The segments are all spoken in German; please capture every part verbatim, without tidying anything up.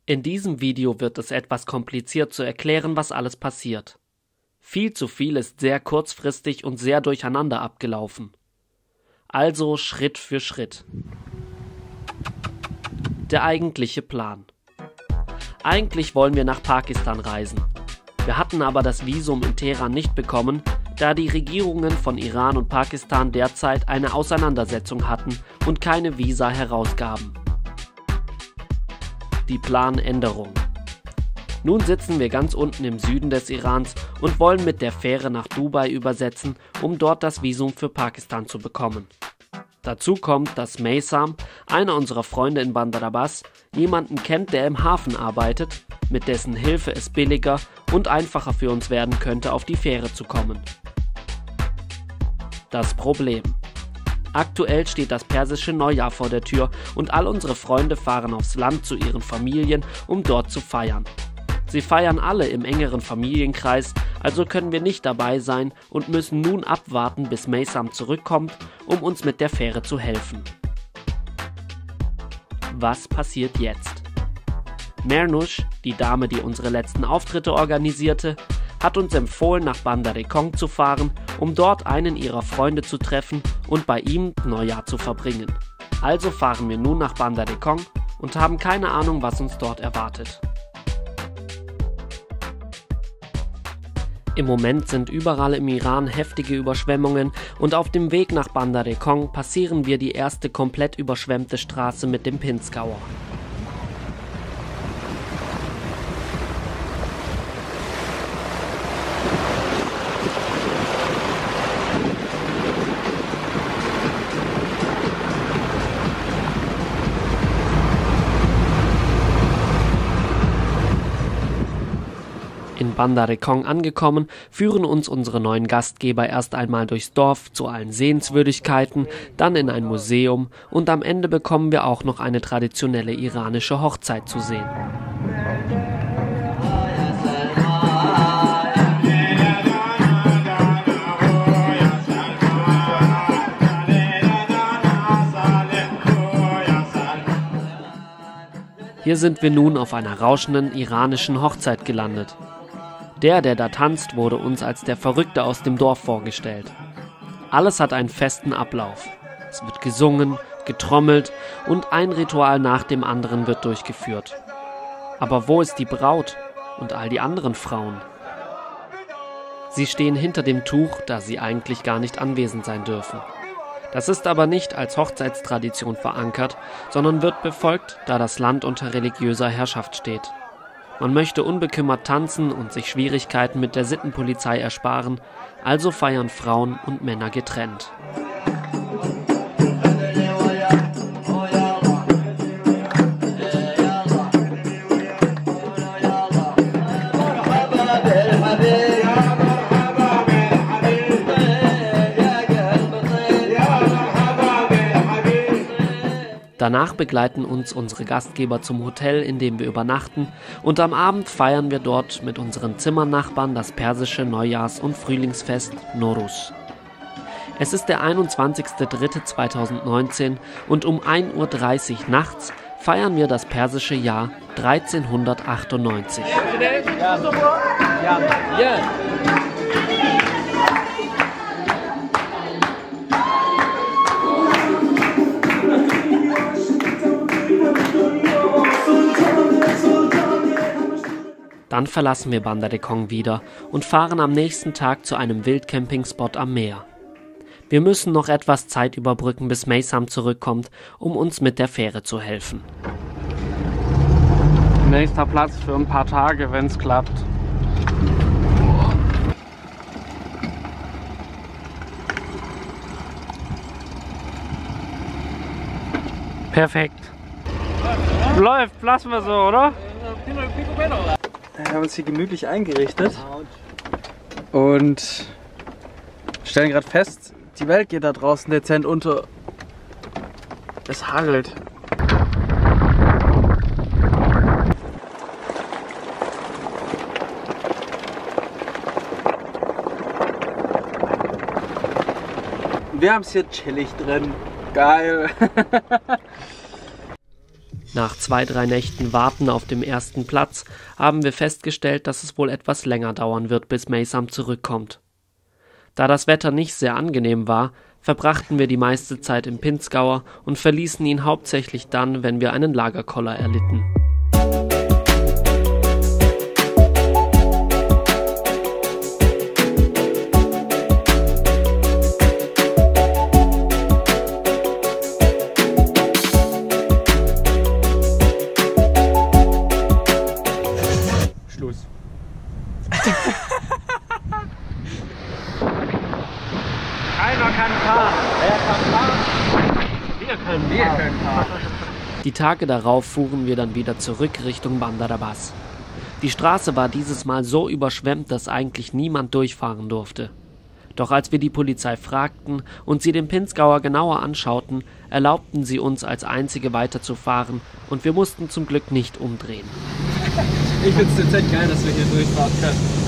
In diesem Video wird es etwas kompliziert zu erklären, was alles passiert. Viel zu viel ist sehr kurzfristig und sehr durcheinander abgelaufen. Also Schritt für Schritt. Der eigentliche Plan. Eigentlich wollen wir nach Pakistan reisen. Wir hatten aber das Visum in Teheran nicht bekommen, da die Regierungen von Iran und Pakistan derzeit eine Auseinandersetzung hatten und keine Visa herausgaben. Die Planänderung. Nun sitzen wir ganz unten im Süden des Irans und wollen mit der Fähre nach Dubai übersetzen, um dort das Visum für Pakistan zu bekommen. Dazu kommt, dass Maysam, einer unserer Freunde in Bandar Abbas, jemanden kennt, der im Hafen arbeitet, mit dessen Hilfe es billiger und einfacher für uns werden könnte, auf die Fähre zu kommen. Das Problem. Aktuell steht das persische Neujahr vor der Tür und all unsere Freunde fahren aufs Land zu ihren Familien, um dort zu feiern. Sie feiern alle im engeren Familienkreis, also können wir nicht dabei sein und müssen nun abwarten, bis Maysam zurückkommt, um uns mit der Fähre zu helfen. Was passiert jetzt? Mernush, die Dame, die unsere letzten Auftritte organisierte, hat uns empfohlen, nach Bandar Kong zu fahren, um dort einen ihrer Freunde zu treffen und bei ihm Neujahr zu verbringen. Also fahren wir nun nach Bandar Kong und haben keine Ahnung, was uns dort erwartet. Im Moment sind überall im Iran heftige Überschwemmungen und auf dem Weg nach Bandar Kong passieren wir die erste komplett überschwemmte Straße mit dem Pinzgauer. In Bandar Kong angekommen, führen uns unsere neuen Gastgeber erst einmal durchs Dorf zu allen Sehenswürdigkeiten, dann in ein Museum und am Ende bekommen wir auch noch eine traditionelle iranische Hochzeit zu sehen. Hier sind wir nun auf einer rauschenden iranischen Hochzeit gelandet. Der, der da tanzt, wurde uns als der Verrückte aus dem Dorf vorgestellt. Alles hat einen festen Ablauf. Es wird gesungen, getrommelt und ein Ritual nach dem anderen wird durchgeführt. Aber wo ist die Braut und all die anderen Frauen? Sie stehen hinter dem Tuch, da sie eigentlich gar nicht anwesend sein dürfen. Das ist aber nicht als Hochzeitstradition verankert, sondern wird befolgt, da das Land unter religiöser Herrschaft steht. Man möchte unbekümmert tanzen und sich Schwierigkeiten mit der Sittenpolizei ersparen, also feiern Frauen und Männer getrennt. Danach begleiten uns unsere Gastgeber zum Hotel, in dem wir übernachten, und am Abend feiern wir dort mit unseren Zimmernachbarn das persische Neujahrs- und Frühlingsfest Nowruz. Es ist der einundzwanzigster dritter zweitausendneunzehn und um ein Uhr dreißig nachts feiern wir das persische Jahr dreizehnhundertachtundneunzig. Dann verlassen wir Bandar Kong wieder und fahren am nächsten Tag zu einem Wildcamping-Spot am Meer. Wir müssen noch etwas Zeit überbrücken, bis Maysam zurückkommt, um uns mit der Fähre zu helfen. Nächster Platz für ein paar Tage, wenn es klappt. Perfekt. Läuft, lassen wir so, oder? Wir haben uns hier gemütlich eingerichtet und stellen gerade fest, die Welt geht da draußen dezent unter. Es hagelt. Wir haben es hier chillig drin. Geil. Nach zwei, drei Nächten Warten auf dem ersten Platz haben wir festgestellt, dass es wohl etwas länger dauern wird, bis Meysam zurückkommt. Da das Wetter nicht sehr angenehm war, verbrachten wir die meiste Zeit im Pinzgauer und verließen ihn hauptsächlich dann, wenn wir einen Lagerkoller erlitten. Schluss. Keiner kann fahren. Wer kann fahren? Wir können Wir können fahren. Die Tage darauf fuhren wir dann wieder zurück Richtung Bandar Abbas. Die Straße war dieses Mal so überschwemmt, dass eigentlich niemand durchfahren durfte. Doch als wir die Polizei fragten und sie den Pinzgauer genauer anschauten, erlaubten sie uns als Einzige weiterzufahren und wir mussten zum Glück nicht umdrehen. Ich find's dezent geil, dass wir hier durchfahren können.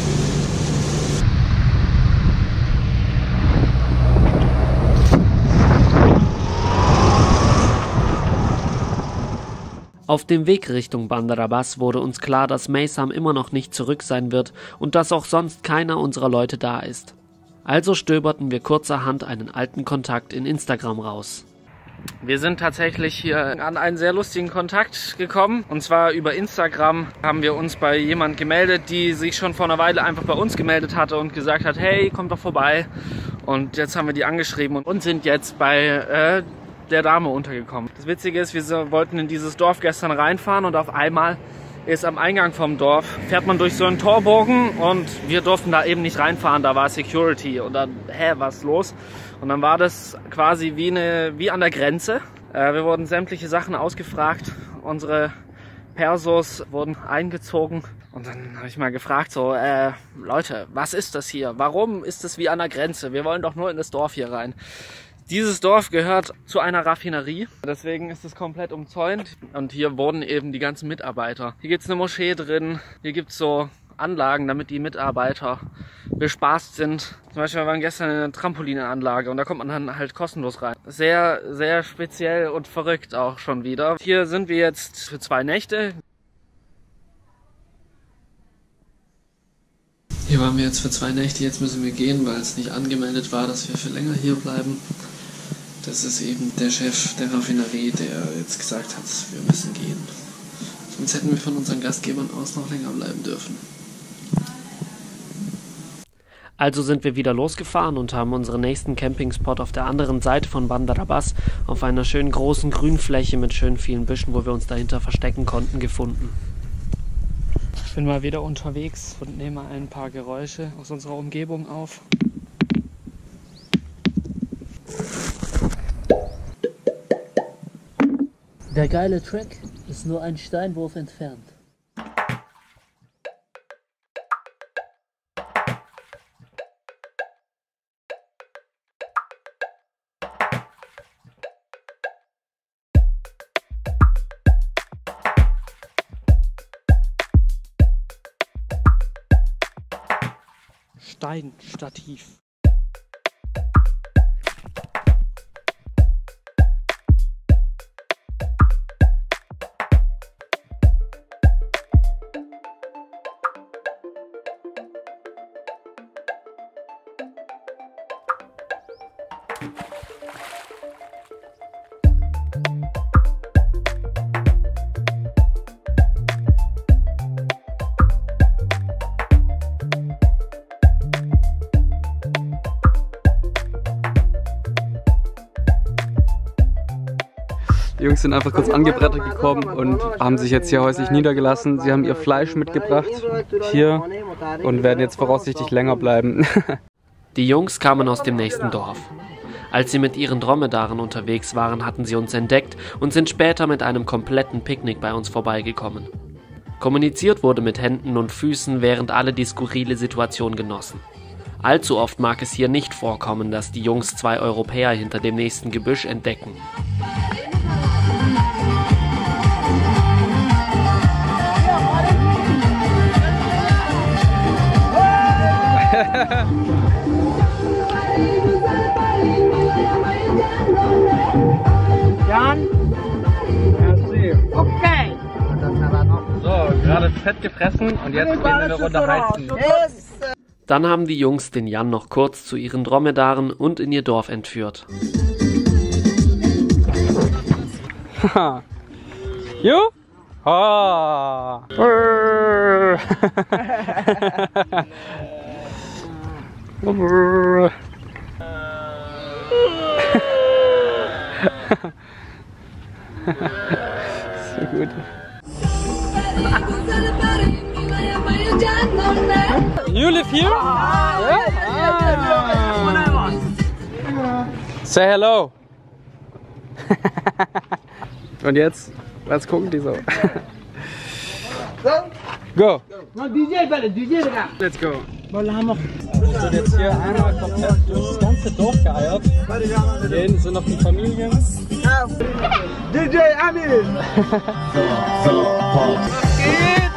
Auf dem Weg Richtung Bandar Abbas wurde uns klar, dass Meysam immer noch nicht zurück sein wird und dass auch sonst keiner unserer Leute da ist. Also stöberten wir kurzerhand einen alten Kontakt in Instagram raus. Wir sind tatsächlich hier an einen sehr lustigen Kontakt gekommen. Und zwar über Instagram haben wir uns bei jemand gemeldet, die sich schon vor einer Weile einfach bei uns gemeldet hatte und gesagt hat, hey, kommt doch vorbei. Und jetzt haben wir die angeschrieben und sind jetzt bei äh, der Dame untergekommen. Das Witzige ist, wir wollten in dieses Dorf gestern reinfahren und auf einmal ist am Eingang vom Dorf, fährt man durch so einen Torbogen und wir durften da eben nicht reinfahren, da war Security und dann, hä, was ist los? Und dann war das quasi wie, eine, wie an der Grenze. Äh, wir wurden sämtliche Sachen ausgefragt, unsere Persos wurden eingezogen und dann habe ich mal gefragt, so, äh, Leute, was ist das hier? Warum ist das wie an der Grenze? Wir wollen doch nur in das Dorf hier rein. Dieses Dorf gehört zu einer Raffinerie, deswegen ist es komplett umzäunt und hier wohnen eben die ganzen Mitarbeiter. Hier gibt es eine Moschee drin, hier gibt es so Anlagen, damit die Mitarbeiter bespaßt sind. Zum Beispiel waren wir gestern in einer Trampolinanlage und da kommt man dann halt kostenlos rein. Sehr, sehr speziell und verrückt auch schon wieder. Hier sind wir jetzt für zwei Nächte. Hier waren wir jetzt für zwei Nächte, jetzt müssen wir gehen, weil es nicht angemeldet war, dass wir für länger hier bleiben. Das ist eben der Chef der Raffinerie, der jetzt gesagt hat, wir müssen gehen. Sonst hätten wir von unseren Gastgebern aus noch länger bleiben dürfen. Also sind wir wieder losgefahren und haben unseren nächsten Campingspot auf der anderen Seite von Bandar Abbas auf einer schönen großen Grünfläche mit schön vielen Büschen, wo wir uns dahinter verstecken konnten, gefunden. Ich bin mal wieder unterwegs und nehme ein paar Geräusche aus unserer Umgebung auf. Der geile Track ist nur ein Steinwurf entfernt. Steinstativ. Die Jungs sind einfach kurz angebrettert gekommen und haben sich jetzt hier häuslich niedergelassen. Sie haben ihr Fleisch mitgebracht hier und werden jetzt voraussichtlich länger bleiben. Die Jungs kamen aus dem nächsten Dorf. Als sie mit ihren Dromedaren unterwegs waren, hatten sie uns entdeckt und sind später mit einem kompletten Picknick bei uns vorbeigekommen. Kommuniziert wurde mit Händen und Füßen, während alle die skurrile Situation genossen. Allzu oft mag es hier nicht vorkommen, dass die Jungs zwei Europäer hinter dem nächsten Gebüsch entdecken. Jan? Merci. fett gefressen und jetzt gehen wir eine Runde heizen. Dann haben die Jungs den Jan noch kurz zu ihren Dromedaren und in ihr Dorf entführt. Haha. Jo? Ah. So gut. You live here? Yeah? Ah. Say hello. Und jetzt, was gucken die so? Go! Let's go! Wir sind jetzt hier einmal komplett durch das ganze Dorf geeiert. Hier hinten sind noch die Familien. D J Amir! Was geht?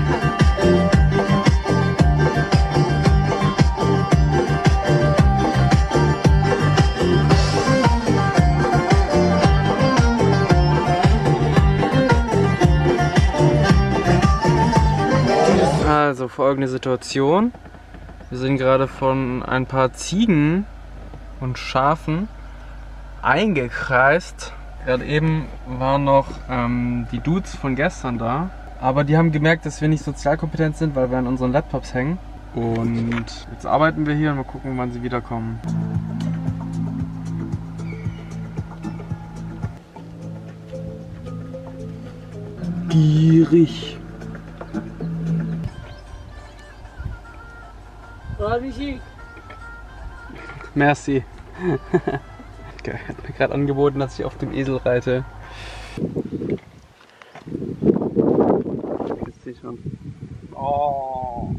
Also folgende Situation. Wir sind gerade von ein paar Ziegen und Schafen eingekreist. Gerade eben waren noch ähm, die Dudes von gestern da. Aber die haben gemerkt, dass wir nicht sozial kompetent sind, weil wir an unseren Laptops hängen. Und jetzt arbeiten wir hier und mal gucken, wann sie wiederkommen. Gierig. Merci. Okay, hat mir gerade angeboten, dass ich auf dem Esel reite. Ist sie schon. Oh.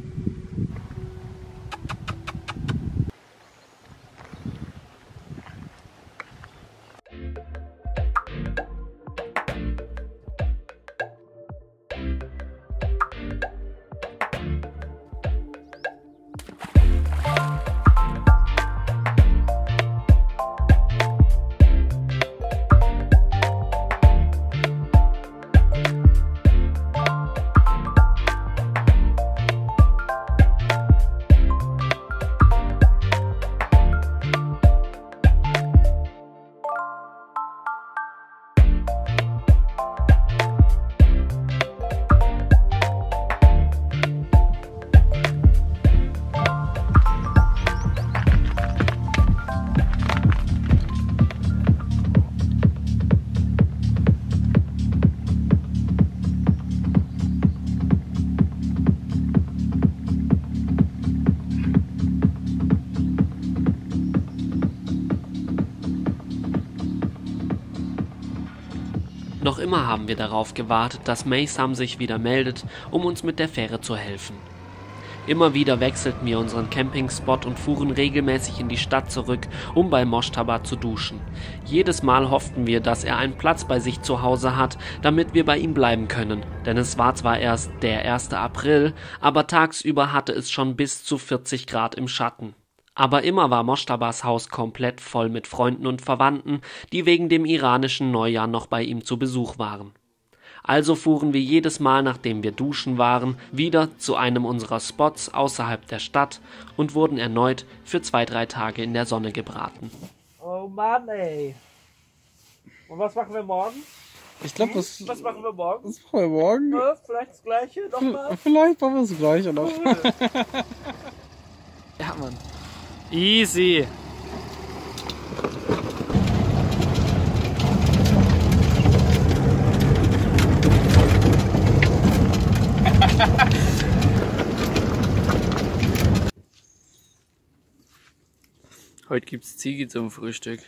Noch immer haben wir darauf gewartet, dass Meysam sich wieder meldet, um uns mit der Fähre zu helfen. Immer wieder wechselten wir unseren Campingspot und fuhren regelmäßig in die Stadt zurück, um bei Moshtaba zu duschen. Jedes Mal hofften wir, dass er einen Platz bei sich zu Hause hat, damit wir bei ihm bleiben können, denn es war zwar erst der erste April, aber tagsüber hatte es schon bis zu vierzig Grad im Schatten. Aber immer war Moshtabas Haus komplett voll mit Freunden und Verwandten, die wegen dem iranischen Neujahr noch bei ihm zu Besuch waren. Also fuhren wir jedes Mal, nachdem wir duschen waren, wieder zu einem unserer Spots außerhalb der Stadt und wurden erneut für zwei, drei Tage in der Sonne gebraten. Oh Mann, ey. Und was machen wir morgen? Ich glaube, das. Was machen wir morgen? Was machen wir morgen? Ja, vielleicht das Gleiche nochmal? Vielleicht machen wir das Gleiche noch. Cool. Ja, Mann. Easy. Heute gibt's Ziege zum Frühstück.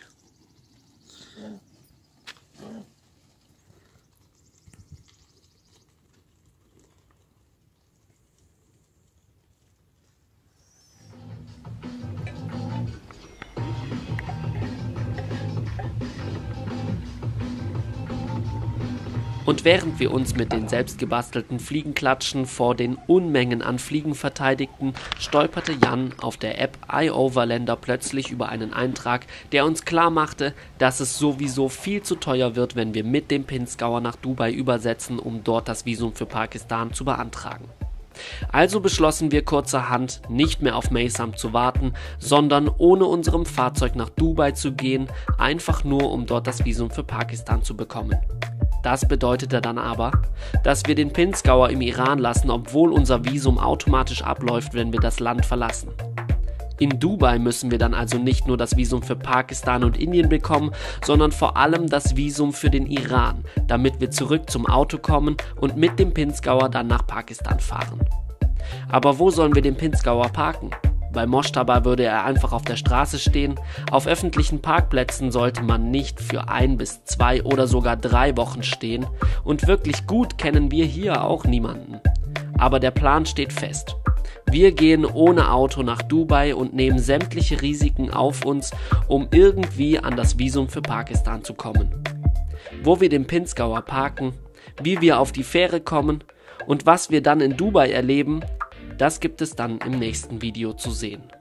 Und während wir uns mit den selbstgebastelten Fliegenklatschen vor den Unmengen an Fliegen verteidigten, stolperte Jan auf der App iOverlander plötzlich über einen Eintrag, der uns klar machte, dass es sowieso viel zu teuer wird, wenn wir mit dem Pinzgauer nach Dubai übersetzen, um dort das Visum für Pakistan zu beantragen. Also beschlossen wir kurzerhand, nicht mehr auf Maysam zu warten, sondern ohne unserem Fahrzeug nach Dubai zu gehen, einfach nur um dort das Visum für Pakistan zu bekommen. Das bedeutete dann aber, dass wir den Pinzgauer im Iran lassen, obwohl unser Visum automatisch abläuft, wenn wir das Land verlassen. In Dubai müssen wir dann also nicht nur das Visum für Pakistan und Indien bekommen, sondern vor allem das Visum für den Iran, damit wir zurück zum Auto kommen und mit dem Pinzgauer dann nach Pakistan fahren. Aber wo sollen wir den Pinzgauer parken? Bei Moshtaba würde er einfach auf der Straße stehen. Auf öffentlichen Parkplätzen sollte man nicht für ein bis zwei oder sogar drei Wochen stehen. Und wirklich gut kennen wir hier auch niemanden. Aber der Plan steht fest. Wir gehen ohne Auto nach Dubai und nehmen sämtliche Risiken auf uns, um irgendwie an das Visum für Pakistan zu kommen. Wo wir den Pinzgauer parken, wie wir auf die Fähre kommen und was wir dann in Dubai erleben, das gibt es dann im nächsten Video zu sehen.